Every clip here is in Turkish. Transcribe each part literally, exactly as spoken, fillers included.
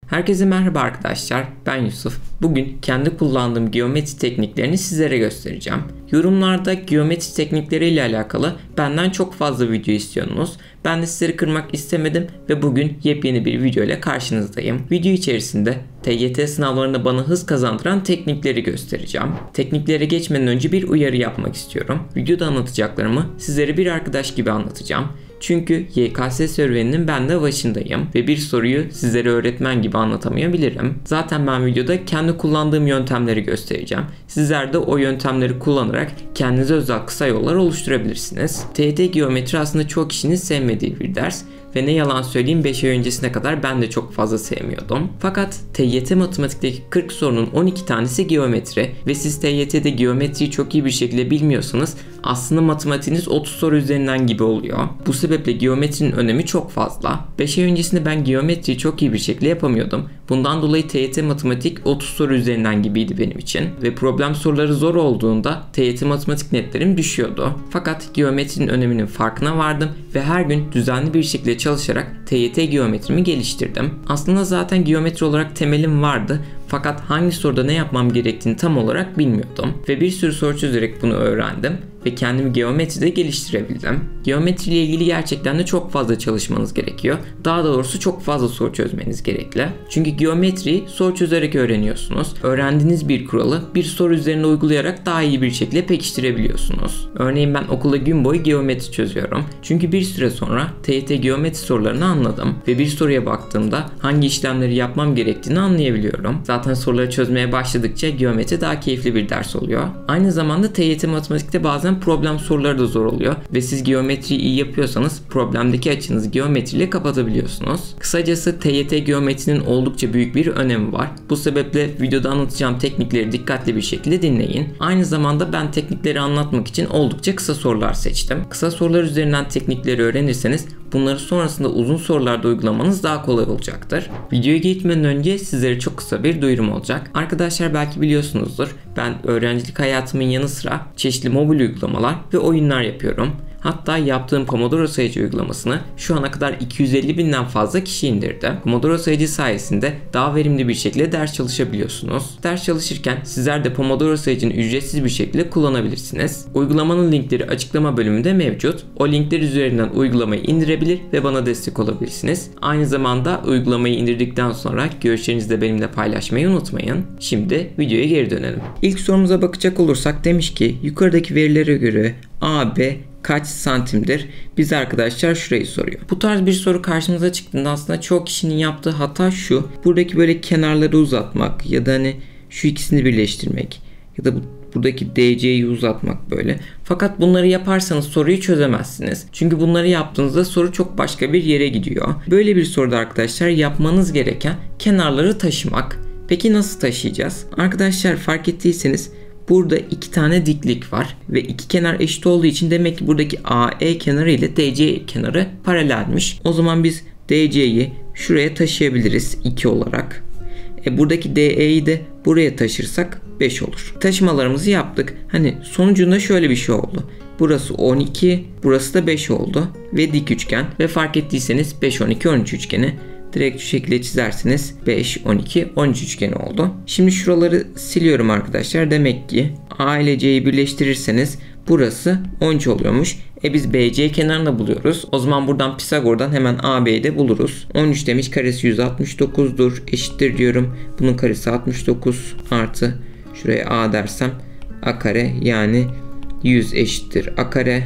Herkese merhaba arkadaşlar, ben Yusuf. Bugün kendi kullandığım geometri tekniklerini sizlere göstereceğim. Yorumlarda geometri teknikleri ile alakalı benden çok fazla video istiyorsunuz. Ben de sizleri kırmak istemedim ve bugün yepyeni bir video ile karşınızdayım. Video içerisinde T Y T sınavlarında bana hız kazandıran teknikleri göstereceğim. Tekniklere geçmeden önce bir uyarı yapmak istiyorum. Videoda anlatacaklarımı sizlere bir arkadaş gibi anlatacağım. Çünkü Y K S serüveninin ben de başındayım ve bir soruyu sizlere öğretmen gibi anlatamayabilirim. Zaten ben videoda kendi kullandığım yöntemleri göstereceğim. Sizler de o yöntemleri kullanarak kendinize özel kısa yollar oluşturabilirsiniz. T Y T geometri aslında çok kişinin sevmediği bir ders. Ve ne yalan söyleyeyim, beş ay öncesine kadar ben de çok fazla sevmiyordum. Fakat T Y T matematikteki kırk sorunun on iki tanesi geometri ve siz T Y T'de geometriyi çok iyi bir şekilde bilmiyorsanız aslında matematiğiniz otuz soru üzerinden gibi oluyor. Bu sebeple geometrinin önemi çok fazla. beş ay öncesinde ben geometriyi çok iyi bir şekilde yapamıyordum. Bundan dolayı T Y T matematik otuz soru üzerinden gibiydi benim için ve problem soruları zor olduğunda T Y T matematik netlerim düşüyordu. Fakat geometrinin öneminin farkına vardım ve her gün düzenli bir şekilde çalışarak T Y T geometrimi geliştirdim. Aslında zaten geometri olarak temelim vardı. Fakat hangi soruda ne yapmam gerektiğini tam olarak bilmiyordum. Ve bir sürü soru çözerek bunu öğrendim. Ve kendimi geometride geliştirebildim. Geometri ile ilgili gerçekten de çok fazla çalışmanız gerekiyor. Daha doğrusu çok fazla soru çözmeniz gerekli. Çünkü geometriyi soru çözerek öğreniyorsunuz. Öğrendiğiniz bir kuralı bir soru üzerine uygulayarak daha iyi bir şekilde pekiştirebiliyorsunuz. Örneğin ben okulda gün boyu geometri çözüyorum. Çünkü bir süre sonra T Y T geometri sorularını anladım. Ve bir soruya baktığımda hangi işlemleri yapmam gerektiğini anlayabiliyorum. Zaten soruları çözmeye başladıkça geometri daha keyifli bir ders oluyor. Aynı zamanda T Y T matematikte bazen problem soruları da zor oluyor ve siz geometriyi iyi yapıyorsanız problemdeki açınızı geometriyle kapatabiliyorsunuz. Kısacası T Y T geometrinin oldukça büyük bir önemi var. Bu sebeple videoda anlatacağım teknikleri dikkatli bir şekilde dinleyin. Aynı zamanda ben teknikleri anlatmak için oldukça kısa sorular seçtim. Kısa sorular üzerinden teknikleri öğrenirseniz bunları sonrasında uzun sorularda uygulamanız daha kolay olacaktır. Videoya geçmeden önce sizlere çok kısa bir duyurum olacak. Arkadaşlar belki biliyorsunuzdur, ben öğrencilik hayatımın yanı sıra çeşitli mobil uygulamalar ve oyunlar yapıyorum. Hatta yaptığım Pomodoro sayıcı uygulamasını şu ana kadar iki yüz elli binden fazla kişi indirdi. Pomodoro sayıcı sayesinde daha verimli bir şekilde ders çalışabiliyorsunuz. Ders çalışırken sizler de Pomodoro sayıcını ücretsiz bir şekilde kullanabilirsiniz. Uygulamanın linkleri açıklama bölümünde mevcut. O linkler üzerinden uygulamayı indirebilir ve bana destek olabilirsiniz. Aynı zamanda uygulamayı indirdikten sonra görüşlerinizi de benimle paylaşmayı unutmayın. Şimdi videoya geri dönelim. İlk sorumuza bakacak olursak demiş ki yukarıdaki verilere göre A B kaç santimdir? Biz arkadaşlar şurayı soruyor. Bu tarz bir soru karşımıza çıktığında aslında çoğu kişinin yaptığı hata şu. Buradaki böyle kenarları uzatmak ya da hani şu ikisini birleştirmek ya da bu, buradaki D C'yi uzatmak böyle. Fakat bunları yaparsanız soruyu çözemezsiniz. Çünkü bunları yaptığınızda soru çok başka bir yere gidiyor. Böyle bir soruda arkadaşlar yapmanız gereken kenarları taşımak. Peki nasıl taşıyacağız? Arkadaşlar fark ettiyseniz burada iki tane diklik var ve iki kenar eşit olduğu için demek ki buradaki A E kenarı ile D C kenarı paralelmiş. O zaman biz D C'yi şuraya taşıyabiliriz iki olarak. E buradaki D E'yi de buraya taşırsak beş olur. Taşımalarımızı yaptık. Hani sonucunda şöyle bir şey oldu. Burası on iki, burası da beş oldu ve dik üçgen ve fark ettiyseniz beş, on iki, on üç üçgeni direkt şu şekilde çizerseniz beş, on iki, on üç üçgeni oldu. Şimdi şuraları siliyorum arkadaşlar. Demek ki A ile C'yi birleştirirseniz burası on üç oluyormuş. E biz B C kenarını buluyoruz. O zaman buradan Pisagor'dan hemen A B'yi de buluruz. on üç demiş, karesi yüz altmış dokuzdur. Eşittir diyorum. Bunun karesi altmış dokuz artı şuraya A dersem A kare, yani yüz eşittir A kare.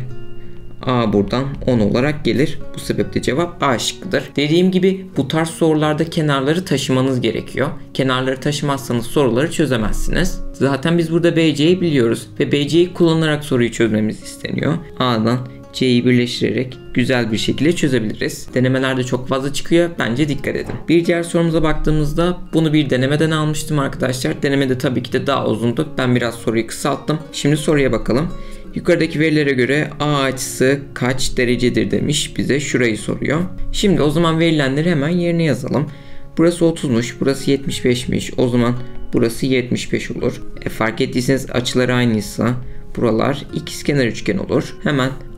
A buradan on olarak gelir. Bu sebeple cevap A şıkkıdır. Dediğim gibi bu tarz sorularda kenarları taşımanız gerekiyor. Kenarları taşımazsanız soruları çözemezsiniz. Zaten biz burada B C'yi biliyoruz ve B C'yi kullanarak soruyu çözmemiz isteniyor. A'dan C'yi birleştirerek güzel bir şekilde çözebiliriz. Denemelerde çok fazla çıkıyor. Bence dikkat edin. Bir diğer sorumuza baktığımızda bunu bir denemeden almıştım arkadaşlar. Denemede tabii ki de daha uzundu. Ben biraz soruyu kısalttım. Şimdi soruya bakalım. Yukarıdaki verilere göre A açısı kaç derecedir demiş, bize şurayı soruyor. Şimdi o zaman verilenleri hemen yerine yazalım. Burası otuzmuş, burası yetmiş beşmiş. O zaman burası yetmiş beş olur. E fark ettiyseniz açıları aynıysa buralar ikizkenar üçgen olur. Hemen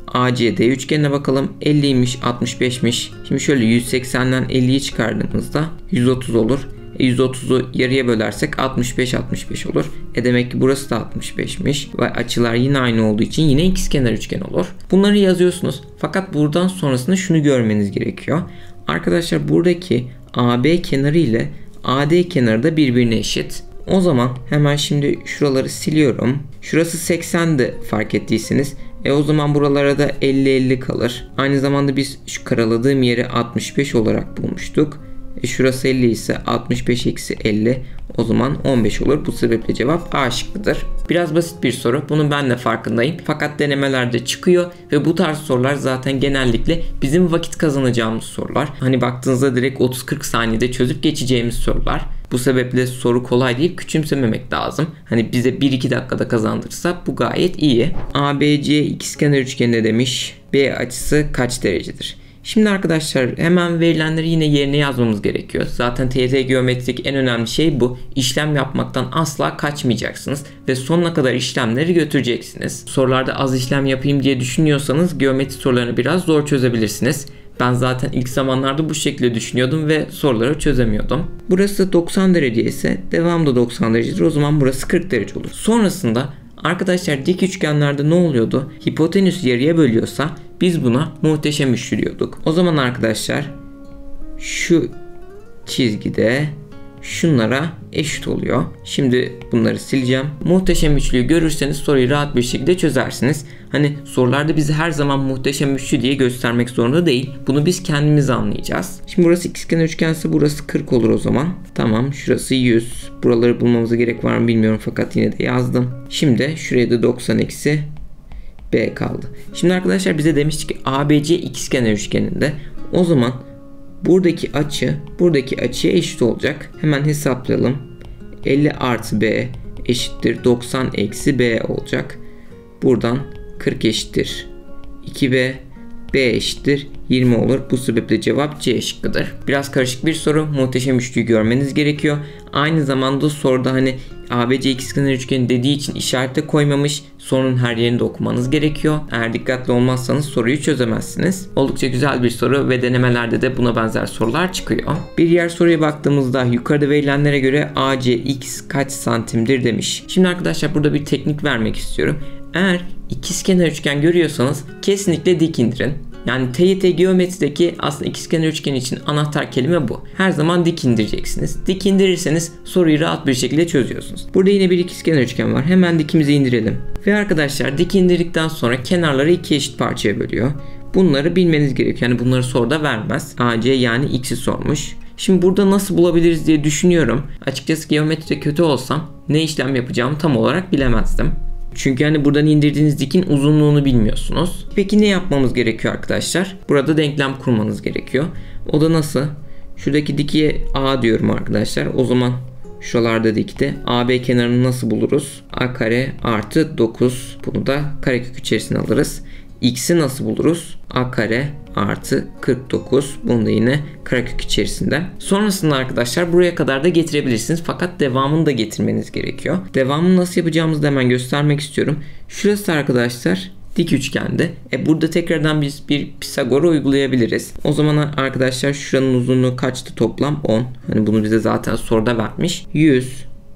A C D üçgenine bakalım. elliymiş, altmış beşmiş. Şimdi şöyle yüz seksenden elliyi çıkardığımızda yüz otuz olur. E yüz otuzu yarıya bölersek altmış beş altmış beş olur. E demek ki burası da altmış beşmiş. Ve açılar yine aynı olduğu için yine ikizkenar üçgen olur. Bunları yazıyorsunuz. Fakat buradan sonrasında şunu görmeniz gerekiyor. Arkadaşlar buradaki A B kenarı ile A D kenarı da birbirine eşit. O zaman hemen şimdi şuraları siliyorum. Şurası seksendi fark ettiyseniz. E o zaman buralara da elli elli kalır. Aynı zamanda biz şu karaladığım yeri altmış beş olarak bulmuştuk. E şurası elli ise altmış beş eksi elli, o zaman on beş olur. Bu sebeple cevap A şıkkıdır. Biraz basit bir soru. Bunun ben de farkındayım. Fakat denemelerde çıkıyor ve bu tarz sorular zaten genellikle bizim vakit kazanacağımız sorular. Hani baktığınızda direkt otuz kırk saniyede çözüp geçeceğimiz sorular. Bu sebeple soru kolay deyip küçümsememek lazım. Hani bize bir iki dakikada kazandırırsa bu gayet iyi. A B C ikizkenar üçgeninde demiş. B açısı kaç derecedir? Şimdi arkadaşlar hemen verilenleri yine yerine yazmamız gerekiyor. Zaten T Y T geometrik en önemli şey bu. İşlem yapmaktan asla kaçmayacaksınız ve sonuna kadar işlemleri götüreceksiniz. Sorularda az işlem yapayım diye düşünüyorsanız geometri sorularını biraz zor çözebilirsiniz. Ben zaten ilk zamanlarda bu şekilde düşünüyordum ve soruları çözemiyordum. Burası doksan derece ise devam da doksan derecedir. O zaman burası kırk derece olur. Sonrasında arkadaşlar dik üçgenlerde ne oluyordu? Hipotenüs yarıya bölüyorsa biz buna muhteşem üçlü diyorduk. O zaman arkadaşlar şu çizgide şunlara eşit oluyor. Şimdi bunları sileceğim. Muhteşem üçlüyü görürseniz soruyu rahat bir şekilde çözersiniz. Hani sorularda bizi her zaman muhteşem üçlü diye göstermek zorunda değil. Bunu biz kendimiz anlayacağız. Şimdi burası ikizkenar üçgense burası kırk olur o zaman. Tamam, şurası yüz. Buraları bulmamıza gerek var mı bilmiyorum fakat yine de yazdım. Şimdi şuraya da doksan eksi B kaldı. Şimdi arkadaşlar bize demiştik ki A B C ikizkenar üçgeninde. O zaman buradaki açı buradaki açıya eşit olacak. Hemen hesaplayalım. elli artı B eşittir doksan eksi B olacak. Buradan kırk eşittir iki B. B eşittir yirmi olur. Bu sebeple cevap C şıkkıdır. Biraz karışık bir soru. Muhteşem üçlüyü görmeniz gerekiyor. Aynı zamanda soruda hani A B C ikizkenar üçgeni dediği için işarete koymamış. Sorunun her yerini de okumanız gerekiyor. Eğer dikkatli olmazsanız soruyu çözemezsiniz. Oldukça güzel bir soru ve denemelerde de buna benzer sorular çıkıyor. Bir diğer soruya baktığımızda yukarıda verilenlere göre A C X kaç santimdir demiş. Şimdi arkadaşlar burada bir teknik vermek istiyorum. Eğer ikizkenar üçgen görüyorsanız kesinlikle dik indirin. Yani T Y T geometrideki aslında ikizkenar üçgen için anahtar kelime bu. Her zaman dik indireceksiniz. Dik indirirseniz soruyu rahat bir şekilde çözüyorsunuz. Burada yine bir ikizkenar üçgen var. Hemen dikimizi indirelim. Ve arkadaşlar dik indirdikten sonra kenarları iki eşit parçaya bölüyor. Bunları bilmeniz gerekiyor. Yani bunları soruda vermez. A C yani X'i sormuş. Şimdi burada nasıl bulabiliriz diye düşünüyorum. Açıkçası geometride kötü olsam ne işlem yapacağımı tam olarak bilemezdim. Çünkü hani buradan indirdiğiniz dikin uzunluğunu bilmiyorsunuz. Peki ne yapmamız gerekiyor arkadaşlar? Burada denklem kurmanız gerekiyor. O da nasıl? Şuradaki dikiye A diyorum arkadaşlar. O zaman şuralarda dikti. A B kenarını nasıl buluruz? A kare artı dokuz. Bunu da karekök içerisine alırız. X'i nasıl buluruz? A kare artı kırk dokuz. Bunu da yine karekök içerisinde. Sonrasında arkadaşlar buraya kadar da getirebilirsiniz. Fakat devamını da getirmeniz gerekiyor. Devamını nasıl yapacağımızı da hemen göstermek istiyorum. Şurası arkadaşlar dik üçgende. E burada tekrardan biz bir Pisagor'u uygulayabiliriz. O zaman arkadaşlar şuranın uzunluğu kaçtı toplam? on. Hani bunu bize zaten soruda vermiş. yüz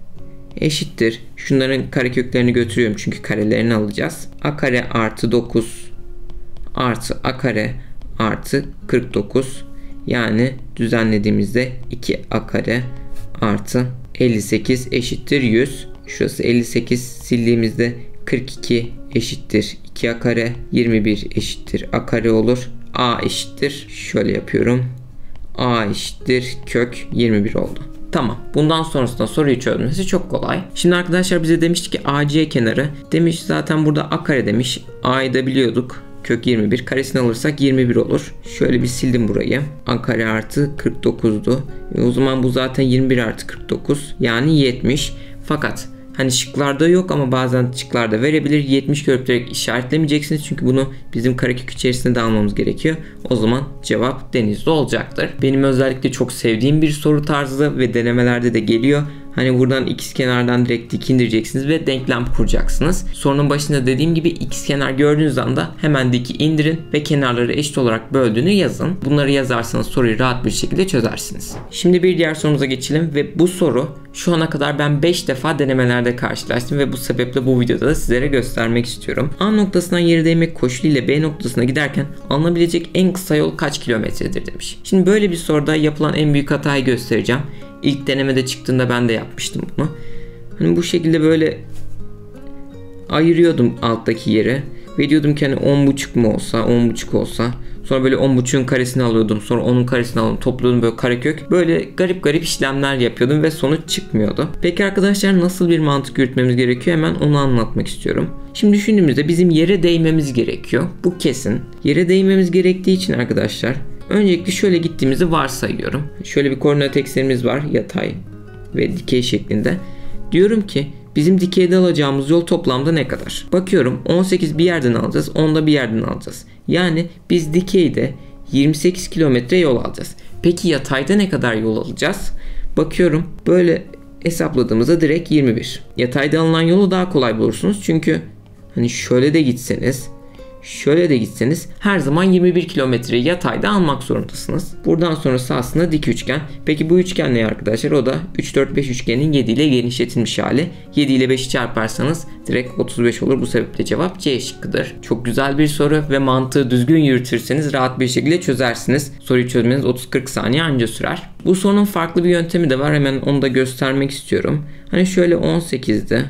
eşittir. Şunların kareköklerini götürüyorum çünkü karelerini alacağız. A kare artı dokuz artı A kare artı kırk dokuz. Yani düzenlediğimizde iki A kare artı elli sekiz eşittir yüz. Şurası elli sekiz, sildiğimizde kırk iki eşittir iki A kare, yirmi bir eşittir A kare olur. A eşittir, şöyle yapıyorum. A eşittir kök yirmi bir oldu. Tamam. Bundan sonrasında soruyu çözmesi çok kolay. Şimdi arkadaşlar bize demişti ki A C kenarı. Demiş zaten burada A kare demiş. A'yı da biliyorduk. Kök yirmi bir. Karesini alırsak yirmi bir olur. Şöyle bir sildim burayı. A kare artı kırk dokuzdu. E o zaman bu zaten yirmi bir artı kırk dokuz. Yani yetmiş. Fakat hani şıklarda yok ama bazen şıklarda verebilir. yetmiş görüp direkt işaretlemeyeceksiniz. Çünkü bunu bizim karekök içerisinde de almamız gerekiyor. O zaman cevap denizli olacaktır. Benim özellikle çok sevdiğim bir soru tarzı ve denemelerde de geliyor. Hani buradan ikizkenardan direkt dik indireceksiniz ve denklem kuracaksınız. Sorunun başında dediğim gibi ikizkenar gördüğünüz anda hemen diki indirin ve kenarları eşit olarak böldüğünü yazın. Bunları yazarsanız soruyu rahat bir şekilde çözersiniz. Şimdi bir diğer sorumuza geçelim ve bu soru şu ana kadar ben beş defa denemelerde karşılaştım ve bu sebeple bu videoda da sizlere göstermek istiyorum. A noktasından yere değmek koşuluyla B noktasına giderken alınabilecek en kısa yol kaç kilometredir demiş. Şimdi böyle bir soruda yapılan en büyük hatayı göstereceğim. İlk denemede çıktığında ben de yapmıştım bunu. Hani bu şekilde böyle ayırıyordum alttaki yeri ve diyordum ki hani on buçuk mu olsa, on buçuk olsa. Sonra böyle on buçuğun karesini alıyordum. Sonra onun karesini alıyordum. Topluyordum böyle karekök. Böyle garip garip işlemler yapıyordum ve sonuç çıkmıyordu. Peki arkadaşlar nasıl bir mantık yürütmemiz gerekiyor? Hemen onu anlatmak istiyorum. Şimdi düşündüğümüzde bizim yere değmemiz gerekiyor. Bu kesin. Yere değmemiz gerektiği için arkadaşlar öncelikle şöyle gittiğimizi varsayıyorum. Şöyle bir koordinat eksenimiz var. Yatay ve dikey şeklinde. Diyorum ki bizim dikeyde alacağımız yol toplamda ne kadar? Bakıyorum on sekiz bir yerden alacağız. on da bir yerden alacağız. Yani biz dikeyde yirmi sekiz kilometre yol alacağız. Peki yatayda ne kadar yol alacağız? Bakıyorum böyle hesapladığımızda direkt yirmi bir. Yatayda alınan yolu daha kolay bulursunuz. Çünkü hani şöyle de gitseniz, şöyle de gitseniz her zaman yirmi bir kilometreyi yatayda almak zorundasınız. Buradan sonrası aslında dik üçgen. Peki bu üçgen ne arkadaşlar? O da üç dört beş üçgenin yedi ile genişletilmiş hali. yedi ile beşi çarparsanız direkt otuz beş olur. Bu sebeple cevap C şıkkıdır. Çok güzel bir soru ve mantığı düzgün yürütürseniz rahat bir şekilde çözersiniz. Soruyu çözmeniz otuz kırk saniye anca sürer. Bu sorunun farklı bir yöntemi de var. Hemen onu da göstermek istiyorum. Hani şöyle on sekizdi.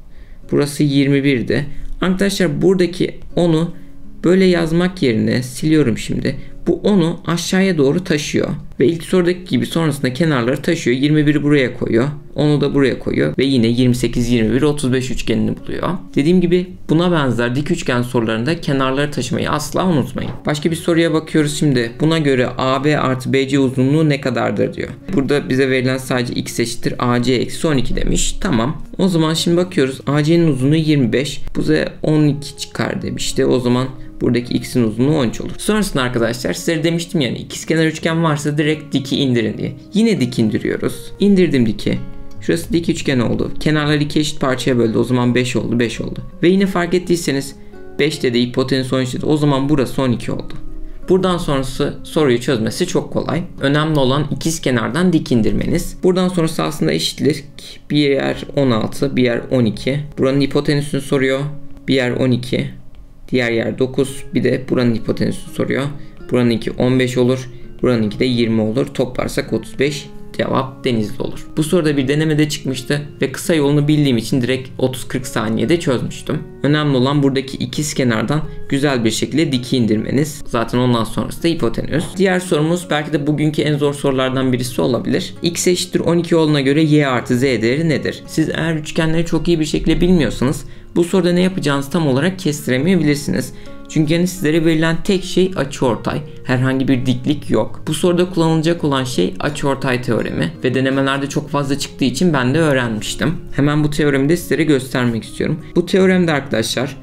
Burası yirmi birdi. Arkadaşlar buradaki onu böyle yazmak yerine siliyorum şimdi. Bu onu aşağıya doğru taşıyor. Ve ilk sorudaki gibi sonrasında kenarları taşıyor. yirmi biri buraya koyuyor. onu da buraya koyuyor. Ve yine yirmi sekiz, yirmi bir, otuz beş üçgenini buluyor. Dediğim gibi buna benzer dik üçgen sorularında kenarları taşımayı asla unutmayın. Başka bir soruya bakıyoruz şimdi. Buna göre A B artı B C uzunluğu ne kadardır diyor. Burada bize verilen sadece x eşittir A C eksi on iki demiş. Tamam. O zaman şimdi bakıyoruz. A C'nin uzunluğu yirmi beş. Bu bize on iki çıkar demişti. O zaman buradaki x'in uzunluğu on üç olur. Sonrasında arkadaşlar sizlere demiştim yani ikizkenar üçgen varsa direkt diki indirin diye. Yine dik indiriyoruz. İndirdim diki. Şurası dik üçgen oldu. Kenarları iki eşit parçaya böldü. O zaman beş oldu, beş oldu. Ve yine fark ettiyseniz beşte de hipotenüs on üç dedi. O zaman burası on iki oldu. Buradan sonrası soruyu çözmesi çok kolay. Önemli olan ikizkenardan dik indirmeniz. Buradan sonrası aslında eşitlik. Bir yer on altı, bir yer on iki. Buranın hipotenüsünü soruyor. Bir yer on iki. Diğer yer dokuz. Bir de buranın hipotenüsünü soruyor. Buranın iki on beş olur. Buranın iki de yirmi olur. Toplarsak otuz beş. Cevap Denizli olur. Bu soruda bir denemede çıkmıştı ve kısa yolunu bildiğim için direkt otuz kırk saniyede çözmüştüm. Önemli olan buradaki ikizkenardan güzel bir şekilde diki indirmeniz. Zaten ondan sonrası da hipotenüs. Diğer sorumuz belki de bugünkü en zor sorulardan birisi olabilir. X eşittir on iki olduğuna göre y artı z değeri nedir? Siz eğer üçgenleri çok iyi bir şekilde bilmiyorsanız bu soruda ne yapacağınızı tam olarak kestiremeyebilirsiniz. Çünkü yani sizlere verilen tek şey açıortay. Herhangi bir diklik yok. Bu soruda kullanılacak olan şey açıortay teoremi ve denemelerde çok fazla çıktığı için ben de öğrenmiştim. Hemen bu teoremi de sizlere göstermek istiyorum. Bu teoremde arkadaşlar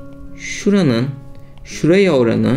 şuranın şuraya oranı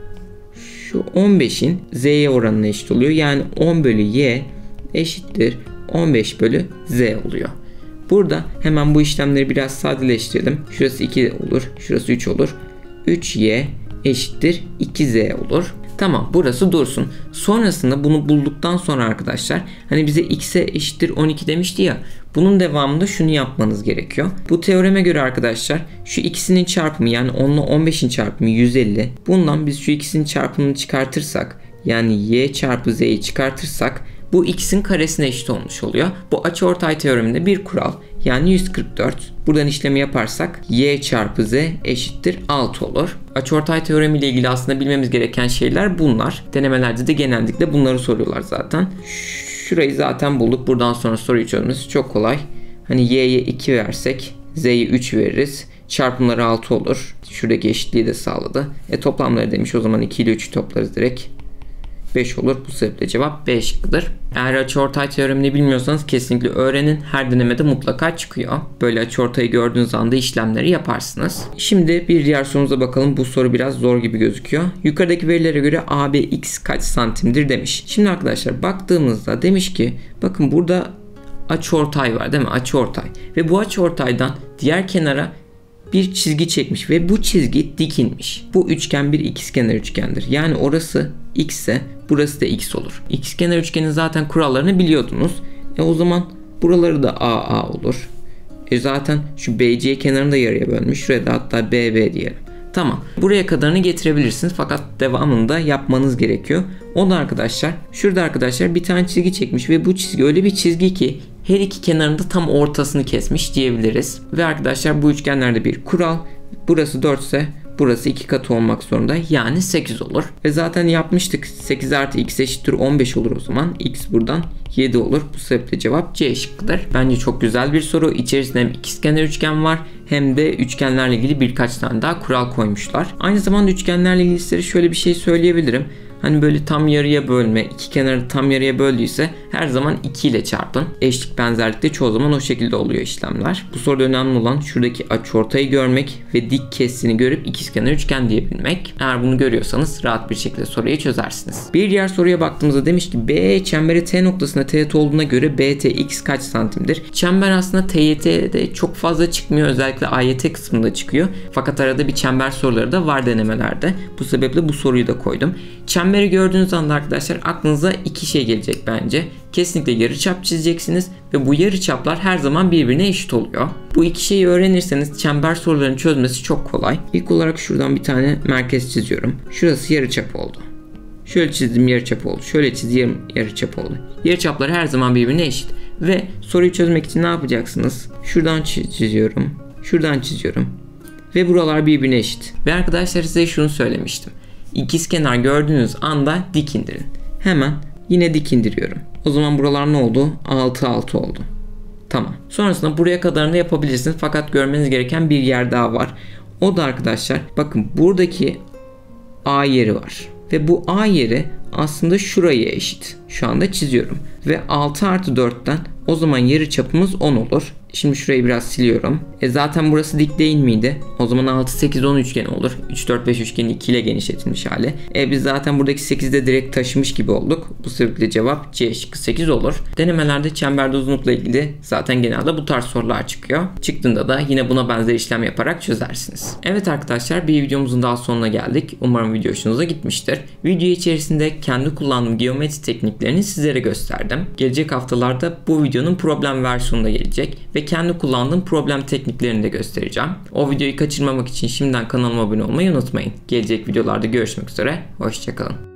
şu on beşin z'ye oranına eşit oluyor. Yani on bölü y eşittir on beş bölü z oluyor. Burada hemen bu işlemleri biraz sadeleştirdim. Şurası iki olur, şurası üç olur. üç y eşittir iki z olur. Tamam, burası dursun. Sonrasında bunu bulduktan sonra arkadaşlar hani bize x'e eşittir on iki demişti ya. Bunun devamında şunu yapmanız gerekiyor. Bu teoreme göre arkadaşlar şu ikisinin çarpımı yani on ile on beşin çarpımı yüz elli. Bundan biz şu ikisinin çarpımını çıkartırsak yani y çarpı z'yi çıkartırsak bu x'in karesine eşit olmuş oluyor. Bu açıortay teoreminde bir kural. Yani yüz kırk dört. Buradan işlemi yaparsak y çarpı z eşittir altı olur. Açıortay teoremi ile ilgili aslında bilmemiz gereken şeyler bunlar. Denemelerde de genellikle bunları soruyorlar zaten. Şurayı zaten bulduk. Buradan sonra soruyu çözmesi çok kolay. Hani y'ye iki versek z'ye üç veririz. Çarpımları altı olur. Şuradaki eşitliği de sağladı. E toplamları demiş, o zaman iki ile üçü toplarız direkt. beş olur. Bu sebeple cevap B şıkkıdır. Eğer açıortay teoremini bilmiyorsanız kesinlikle öğrenin. Her denemede mutlaka çıkıyor. Böyle açıortayı gördüğünüz anda işlemleri yaparsınız. Şimdi bir diğer sorumuza bakalım. Bu soru biraz zor gibi gözüküyor. Yukarıdaki verilere göre A B X kaç santimdir demiş. Şimdi arkadaşlar baktığımızda demiş ki bakın burada açıortay var değil mi? Açıortay. Ve bu açıortaydan diğer kenara bir çizgi çekmiş ve bu çizgi dik inmiş. Bu üçgen bir ikizkenar üçgendir. Yani orası x ise burası da x olur. İkizkenar üçgenin zaten kurallarını biliyordunuz. E o zaman buraları da A A olur. E zaten şu B C kenarını da yarıya bölmüş. Şuraya da hatta B B diyelim. Tamam. Buraya kadarını getirebilirsiniz fakat devamını da yapmanız gerekiyor. O da arkadaşlar, şurada arkadaşlar bir tane çizgi çekmiş ve bu çizgi öyle bir çizgi ki her iki kenarında tam ortasını kesmiş diyebiliriz. Ve arkadaşlar bu üçgenlerde bir kural. Burası dört ise burası iki katı olmak zorunda. Yani sekiz olur. Ve zaten yapmıştık. sekiz artı x eşittir on beş olur o zaman. X buradan yedi olur. Bu sebeple cevap C şıkkıdır. Bence çok güzel bir soru. İçerisinde hem ikizkenar üçgen var hem de üçgenlerle ilgili birkaç tane daha kural koymuşlar. Aynı zamanda üçgenlerle ilgili size şöyle bir şey söyleyebilirim. Hani böyle tam yarıya bölme, iki kenarı tam yarıya böldüyse her zaman iki ile çarpın. Eşlik benzerlikte çoğu zaman o şekilde oluyor işlemler. Bu soruda önemli olan şuradaki açıortayı görmek ve dik kestiğini görüp ikizkenar üçgen diyebilmek. Eğer bunu görüyorsanız rahat bir şekilde soruyu çözersiniz. Bir diğer soruya baktığımızda demiş ki B çemberi T noktasında teğet olduğuna göre B T X kaç santimdir? Çember aslında T Y T'de çok fazla çıkmıyor. Özellikle A Y T kısmında çıkıyor. Fakat arada bir çember soruları da var denemelerde. Bu sebeple bu soruyu da koydum. Çemberi gördüğünüz anda arkadaşlar aklınıza iki şey gelecek bence. Kesinlikle yarıçap çizeceksiniz ve bu yarıçaplar her zaman birbirine eşit oluyor. Bu iki şeyi öğrenirseniz çember sorularını çözmesi çok kolay. İlk olarak şuradan bir tane merkez çiziyorum. Şurası yarıçap oldu. Şöyle çizdim yarıçap oldu. Şöyle çizdim yarıçap oldu. Yarıçaplar her zaman birbirine eşit. Ve soruyu çözmek için ne yapacaksınız? Şuradan çiziyorum. Şuradan çiziyorum. Ve buralar birbirine eşit. Ve arkadaşlar size şunu söylemiştim. İkizkenar gördüğünüz anda dik indirin. Hemen yine dik indiriyorum. O zaman buralar ne oldu? altı altı oldu. Tamam. Sonrasında buraya kadarını yapabilirsiniz. Fakat görmeniz gereken bir yer daha var. O da arkadaşlar bakın buradaki A yeri var. Ve bu A yeri aslında şuraya eşit. Şu anda çiziyorum. Ve altı artı dörtten o zaman yarıçapımız on olur. Şimdi şurayı biraz siliyorum. E zaten burası dik değil miydi? O zaman altı sekiz on üçgeni olur. üç dört beş üçgeni iki ile genişletilmiş hali. E biz zaten buradaki sekizde direkt taşımış gibi olduk. Bu sebeple cevap C şıkkı sekiz olur. Denemelerde çemberde uzunlukla ilgili zaten genelde bu tarz sorular çıkıyor. Çıktığında da yine buna benzer işlem yaparak çözersiniz. Evet arkadaşlar, bir videomuzun daha sonuna geldik. Umarım video hoşunuza gitmiştir. Video içerisinde kendi kullandığım geometri tekniklerini sizlere gösterdim. Gelecek haftalarda bu videonun problem versiyonu da gelecek ve kendi kullandığım problem tekniklerini de göstereceğim. O videoyu kaçırmamak için şimdiden kanalıma abone olmayı unutmayın. Gelecek videolarda görüşmek üzere. Hoşça kalın.